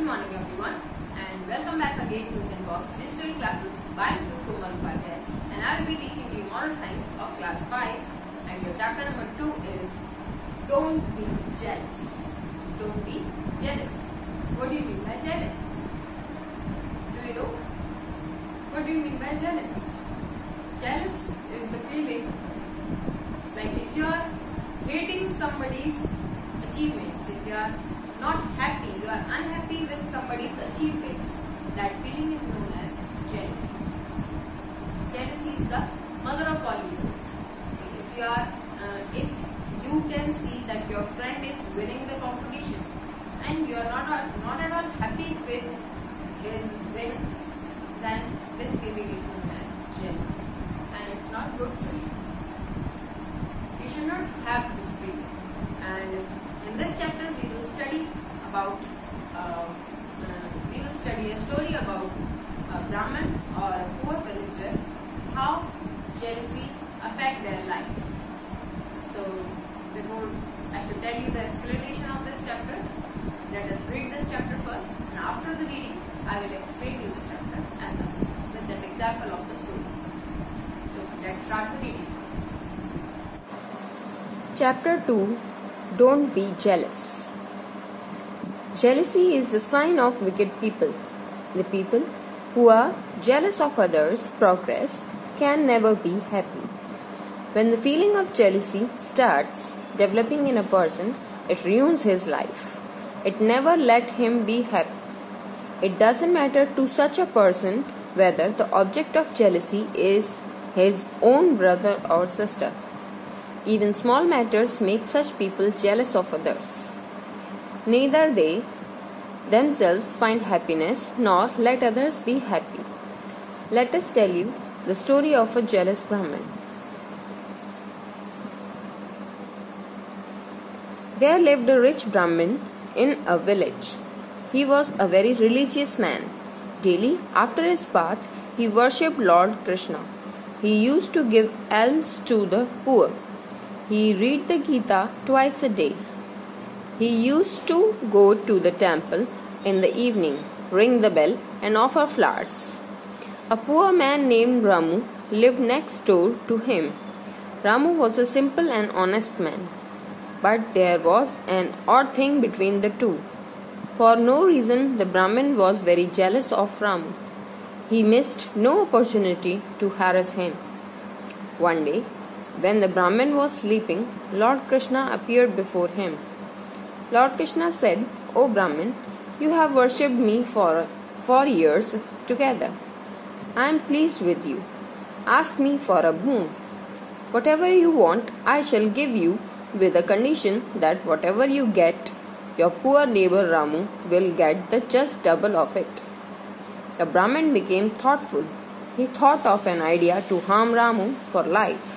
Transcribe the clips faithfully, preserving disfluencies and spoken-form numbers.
morning everyone, and welcome back again to Zen Box Digital Classes by Missus Komal Upadhyay, and I will be teaching you Moral Science of Class five, and your chapter number two is Don't be jealous. Don't be jealous. What do you mean by jealous? Do you know? What do you mean by jealous? Jealous is the feeling like if you are hating somebody's achievements, if you are not happy, you are unhappy with somebody's achievements, that feeling is known as jealousy. Jealousy is the mother of all evils. If you are, uh, if you can see that your friend is winning the competition and you are not not at all happy with his win, then this feeling is known as jealousy, and it's not good for you. You should not have this feeling. And in this chapter, we will study about uh, uh, we will study a story about a Brahmin or a poor villager, how jealousy affect their lives. So, before I should tell you the explanation of this chapter, let us read this chapter first, and after the reading, I will explain you the chapter and the, with an example of the story. So, let's start the reading. Chapter two. Don't be jealous. Jealousy is the sign of wicked people. The people who are jealous of others' progress can never be happy. When the feeling of jealousy starts developing in a person, it ruins his life. It never let him be happy. It doesn't matter to such a person whether the object of jealousy is his own brother or sister. Even small matters make such people jealous of others. Neither they themselves find happiness nor let others be happy. Let us tell you the story of a jealous Brahmin. There lived a rich Brahmin in a village. He was a very religious man. Daily, after his bath, he worshipped Lord Krishna. He used to give alms to the poor. He read the Gita twice a day. He used to go to the temple in the evening, ring the bell and offer flowers. A poor man named Ramu lived next door to him. Ramu was a simple and honest man. But there was an odd thing between the two. For no reason, the Brahmin was very jealous of Ramu. He missed no opportunity to harass him. One day, when the Brahmin was sleeping, Lord Krishna appeared before him. Lord Krishna said, "O Brahmin, you have worshipped me for four years together. I am pleased with you. Ask me for a boon. Whatever you want, I shall give you, with the condition that whatever you get, your poor neighbor Ramu will get the just double of it." The Brahmin became thoughtful. He thought of an idea to harm Ramu for life.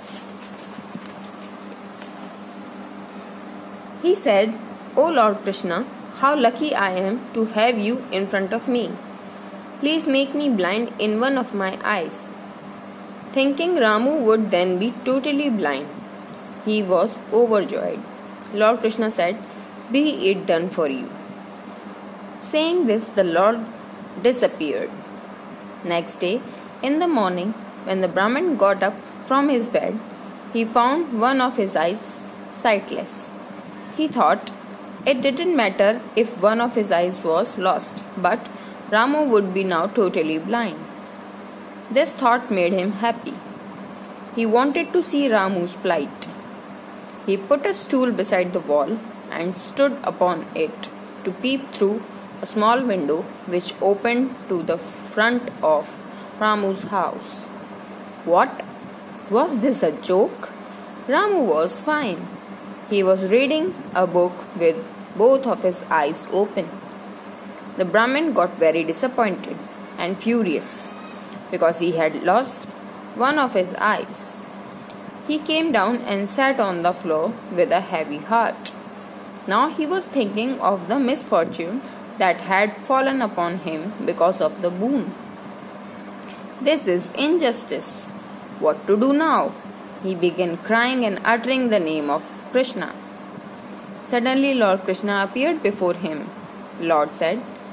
He said, "O Lord Krishna, how lucky I am to have you in front of me. Please make me blind in one of my eyes." Thinking Ramu would then be totally blind, he was overjoyed. Lord Krishna said, "Be it done for you." Saying this, the Lord disappeared. Next day, in the morning, when the Brahmin got up from his bed, he found one of his eyes sightless. He thought it didn't matter if one of his eyes was lost, but Ramu would be now totally blind. This thought made him happy. He wanted to see Ramu's plight. He put a stool beside the wall and stood upon it to peep through a small window which opened to the front of Ramu's house. What? Was this a joke? Ramu was fine. He was reading a book with both of his eyes open. The Brahmin got very disappointed and furious because he had lost one of his eyes. He came down and sat on the floor with a heavy heart. Now he was thinking of the misfortune that had fallen upon him because of the boon. This is injustice. What to do now? He began crying and uttering the name of Krishna. Suddenly Lord Krishna appeared before him. Lord said,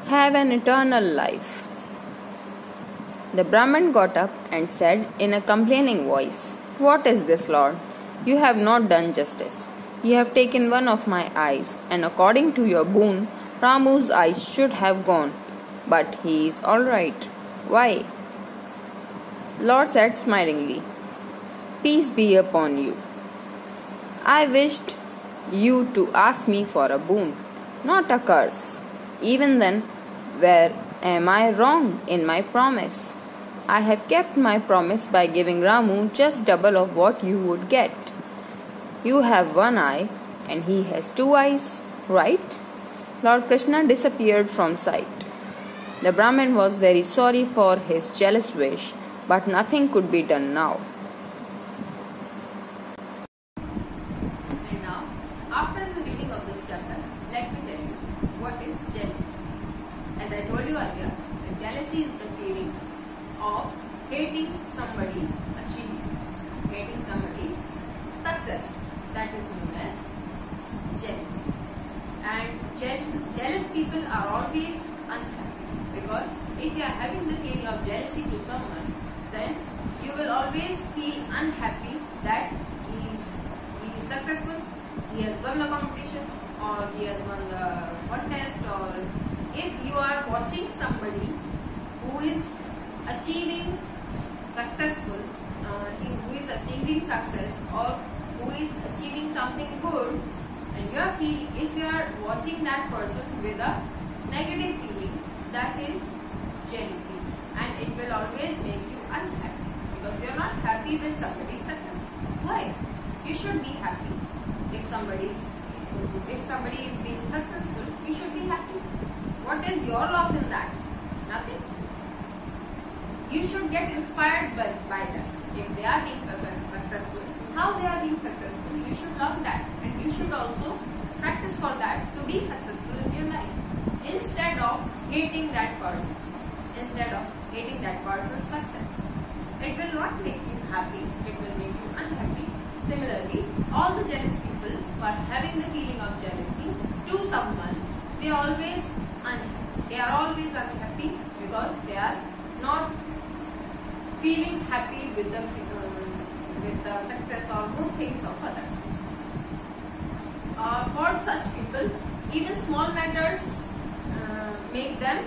have an eternal life. The Brahman got up and said in a complaining voice, "What is this, Lord? You have not done justice. You have taken one of my eyes, and according to your boon, Ramu's eyes should have gone. But he is all right. Why?" Lord said smilingly, "Peace be upon you. I wished you to ask me for a boon, not a curse. Even then, where am I wrong in my promise? I have kept my promise by giving Ramu just double of what you would get. You have one eye and he has two eyes, right?" Lord Krishna disappeared from sight. The Brahmin was very sorry for his jealous wish, but nothing could be done now. And now, after the reading of this chapter, let me tell you what is jealousy. As I told you earlier, jealousy is the feeling of hating somebody's achievements, hating somebody's success. That is known as jealousy. And je- jealous people are always unhappy, because if you are having the feeling of jealousy to someone, then you will always feel unhappy that he is, he is successful, he has won the competition, or he has won the contest, or if you are watching somebody who is achieving successful, uh, who is achieving success, or who is achieving something good, and you are feel, if you are watching that person with a negative feeling, that is jealousy, and it will always make you unhappy, because you are not happy with somebody's success. Why? You should be happy. If somebody is, if somebody is being successful, you should be happy. What is your loss in that? Nothing. You should get inspired by, by them. If they are being successful, how they are being successful, you should learn that, and you should also practice for that to be successful in your life, instead of hating that person, instead of hating that person's success. It will not make you happy, it will make you unhappy. Similarly, all the jealous people who are having the feeling of jealousy to someone, they are always unhappy. They are always unhappy because they are not feeling happy with the uh, with the success or good things of others. Uh, for such people, even small matters uh, make them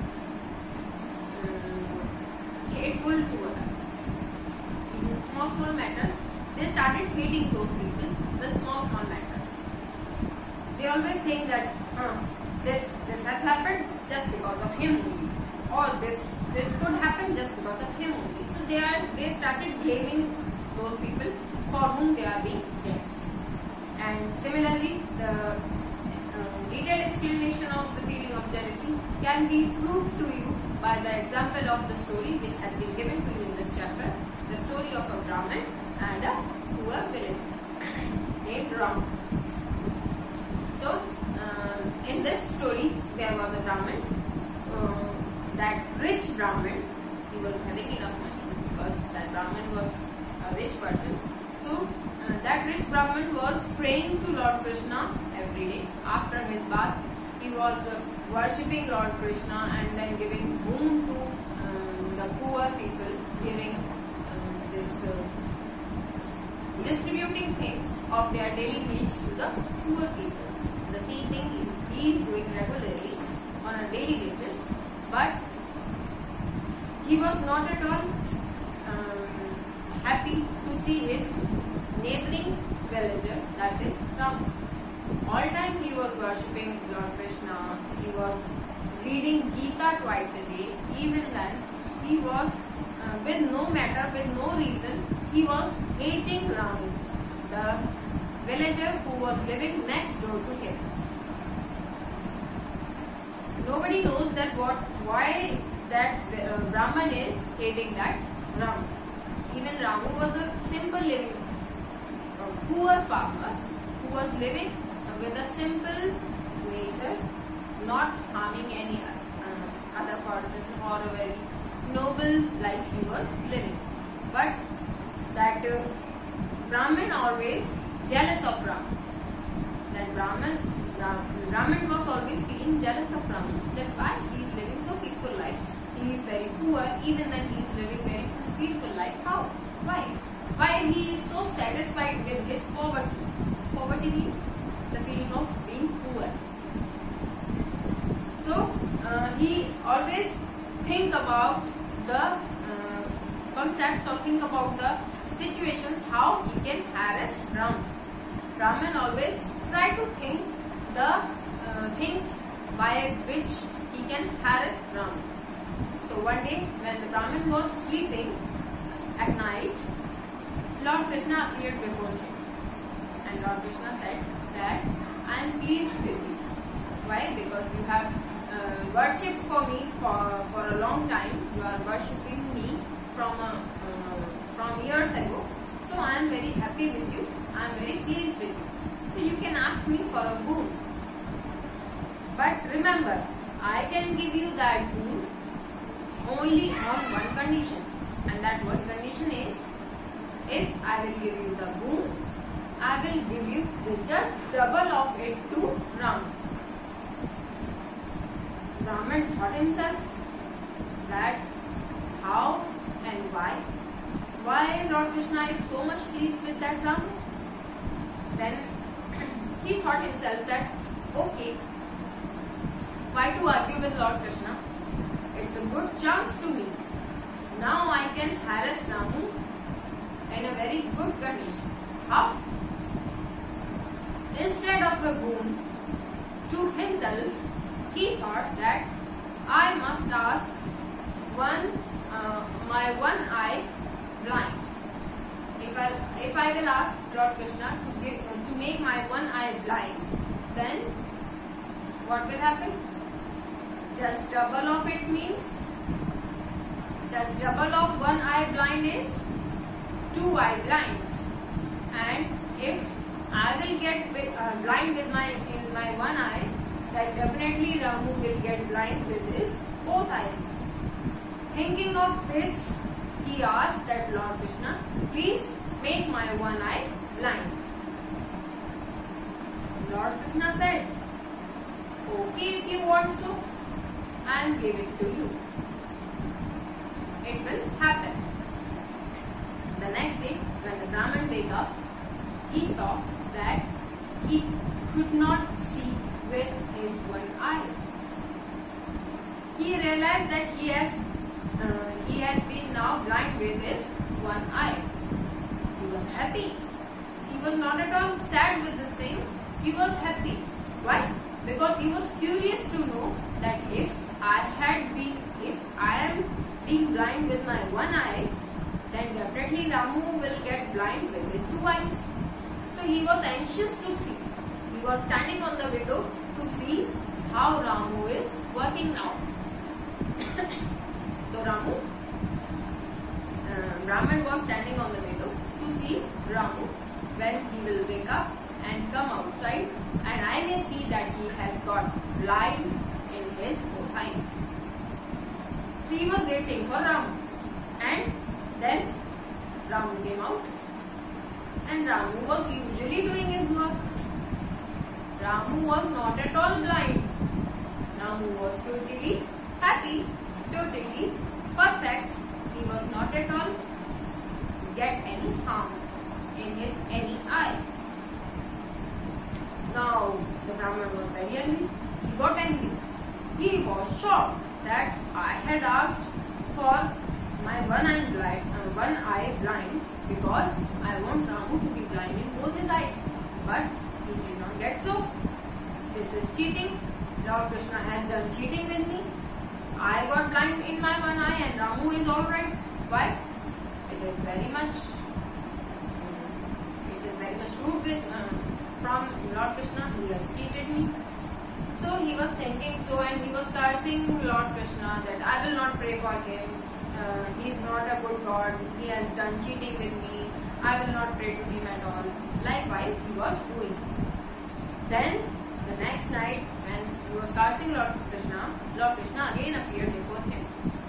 um, hateful to others. Even small small matters, they started hating those people. The small small matters. They always think that uh, this this has happened just because of him only, or this this could happen just because of him only. So they are they started blaming those people for whom they are being jealous. And similarly, the uh, detailed explanation of the feeling of jealousy can be proved to you by the example of the story which has been given to you in this chapter, the story of a Brahmin and a poor villager named Ramu. So, uh, in this story, there was a Brahmin, uh, that rich Brahmin. He was having enough money because that Brahmin was a rich person. So, uh, that rich Brahmin was praying to Lord Krishna every day. After his bath, he was uh, worshipping Lord Krishna and then giving boon to um, the poor people, giving um, this uh, distributing things of their daily needs to the poor people. The same thing he is doing regularly on a daily basis, but he was not at all um, happy to see his neighboring villager, that is Ramu. All time he was worshipping Lord Krishna, he was reading Gita twice a day. Even then, he was uh, with no matter, with no reason, he was hating Ramu, the villager who was living next door to him. Nobody knows that what, why that uh, Brahman is hating that Ramu. Even Ramu was a simple living, a poor farmer who was living with a simple nature, not harming any uh, other person, or a very noble life he was living. But that uh, Brahmin always jealous of Ramu. That Brahmin, Brahmin was always feeling jealous of Ramu. That why he very poor, even then he is living very peaceful life. How? Why? Why he is so satisfied with his poverty? Poverty means the feeling of being poor. So uh, he always think about the uh, concepts or think about the situations how he can harass Ram. Raman always try to think the uh, things by which he can harass Ram. So one day when the Brahmin was sleeping at night, Lord Krishna appeared before him, and Lord Krishna said that I am pleased with you. Why? Because you have uh, worshipped for me for, for a long time. You are worshipping me from a, uh, from years ago. So I am very happy with you. I am very pleased with you. So you can ask me for a boon. But remember, I can give you that boon only on one condition. And that one condition is, if I will give you the boon, I will give you the just double of it to Ram. Raman thought himself that how and why? Why Lord Krishna is so much pleased with that Ram? Then he thought himself that, okay, why to argue with Lord Krishna? It's a good chance to me. Now I can harass Ramu in a very good condition. How? Instead of a boon to himself, he thought that I must ask one uh, my one eye blind. If I if I will ask Lord Krishna to give, to make my one eye blind, then what will happen? Just double of it means, just double of one eye blind is two eye blind. And if I will get with, uh, blind with my in my one eye, then definitely Ramu will get blind with his both eyes. Thinking of this, he asked that Lord Krishna, please make my one eye blind. Lord Krishna said, okay, if you want so, I will give it to you. It will happen. The next day, when the Brahman wake up, he saw that he could not see with his one eye. He realized that he has uh, he has been now blind with his one eye. He was happy. He was not at all sad with this thing. He was happy. Why? Because he was curious to know that if I had been, if I am being blind with my one eye, then definitely Ramu will get blind with his two eyes. So he was anxious to see. He was standing on the window to see how Ramu is working now. So Ramu, uh, Brahman was standing on the window to see Ramu when he will wake up and come outside, and I may see that he has got blind in his both eyes. So he was waiting for Ramu, and then Ramu came out, and Ramu was usually doing his work. Ramu was not at all blind. Ramu was totally happy, totally perfect. He was not at all get any harm in his any eye. Now the Brahman was very angry. He got angry. He was shocked that I had asked for my one eye blind, uh, one eye blind because I want Ramu to be blind in both his eyes. But he did not get so. This is cheating. Lord Krishna has done cheating with me. I got blind in my one eye and Ramu is alright. Why? It is very much, it is very much rude with, uh, from Lord Krishna. He has cheated me. So he was thinking so, and he was cursing Lord Krishna that I will not pray for him. Uh, he is not a good God. He has done cheating with me. I will not pray to him at all. Likewise, he was doing. Then the next night, when he was cursing Lord Krishna, Lord Krishna again appeared before him,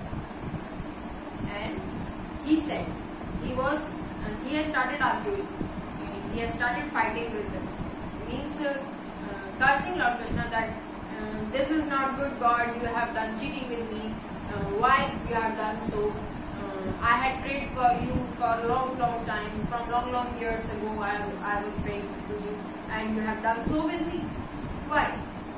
and he said, he was, and he had started arguing. He had started fighting with him. Means uh, uh, cursing Lord Krishna that uh, this is not good God. You have done cheating with me. uh, why you have done so. Uh, I had prayed for you for a long, long time. From long, long years ago, I, I was praying to you, and you have done so with me. Why?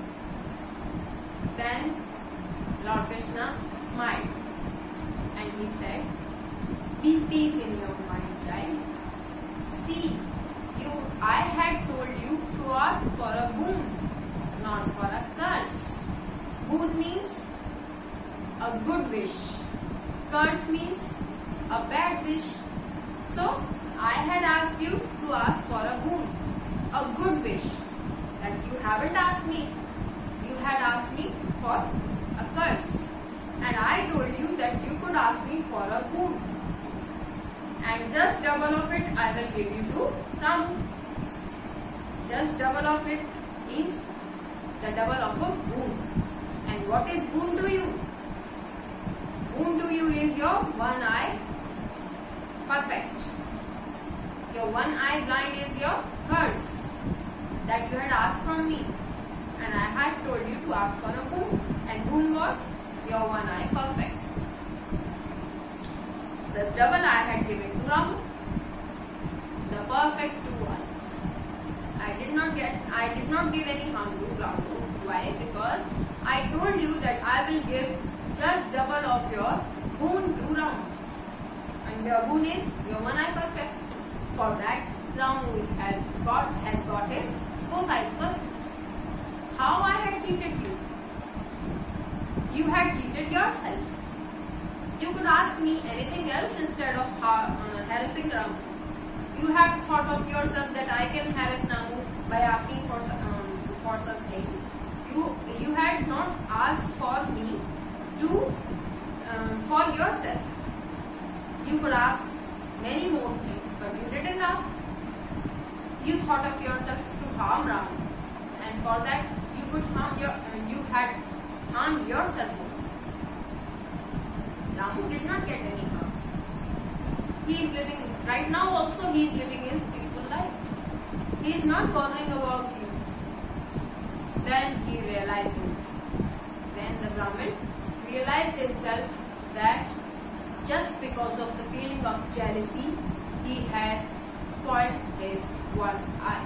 Then Lord Krishna smiled and he said, be peace in your mind, child. See, you, I had told you to ask for a boon, not for a curse. Boon means a good wish. Curse means a bad wish. So, I had asked you to ask for a boon, a good wish. That you haven't asked me. You had asked me for a curse. And I told you that you could ask me for a boon. And just double of it I will give you to Ramu. Just double of it is the double of a boon. And what is boon to you? Boon to you is your one eye perfect. Your one eye blind is your curse that you had asked from me. And I had told you to ask for a boon. And boon was your one eye perfect. The double I had given to Ramu. The perfect two eyes. I did not get, I did not give any harm to Ramu. Why? Because I told you that I will give just double of your boon to Ramu. And your boon is your one eye perfect. For that, Ramu has got, has got his both eyes perfect. How I had cheated you? You had cheated yourself. You could ask me anything else instead of uh, harassing Ramu. You had thought of yourself that I can harass Ramu by asking for um, for such thing. You you had not asked for me to um, for yourself. You could ask many more things, but you didn't ask. You thought of yourself to harm Ramu, and for that you could harm your uh, you had harmed yourself. Ramu did not get any harm. He is living, right now also he is living his peaceful life. He is not bothering about you. Then he realized himself. Then the Brahmin realized himself that just because of the feeling of jealousy, he has spoiled his one eye.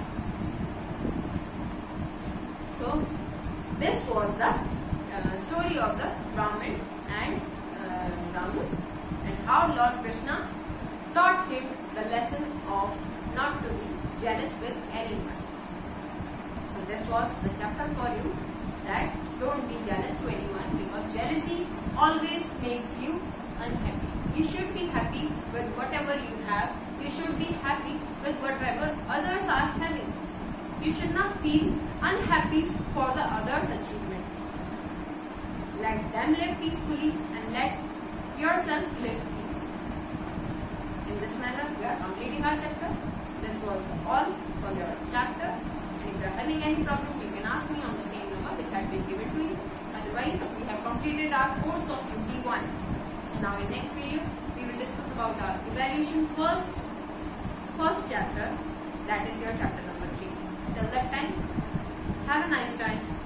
So, this was the uh, story of the Brahmin and Ramu, and how Lord Krishna taught him the lesson of not to be jealous with anyone. So this was the chapter for you, that don't be jealous to anyone, because jealousy always makes you unhappy. You should be happy with whatever you have. You should be happy with whatever others are having. You should not feel unhappy for the others' achievements. Let them live peacefully and let yourself live peacefully. In this manner, we are completing our chapter. This was all for your chapter. And if you are having any problem, you can ask me on the same number which had been given to you. Otherwise, we have completed our course of U T one. And now in next video, we will discuss about our evaluation first, first chapter. That is your chapter number three. Till that time, have a nice time.